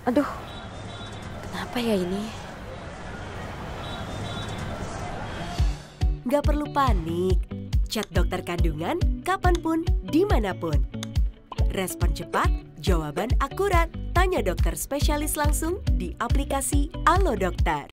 Aduh, kenapa ya ini? Nggak perlu panik. Chat dokter kandungan kapanpun, dimanapun. Respon cepat, jawaban akurat. Tanya dokter spesialis langsung di aplikasi Alo Dokter.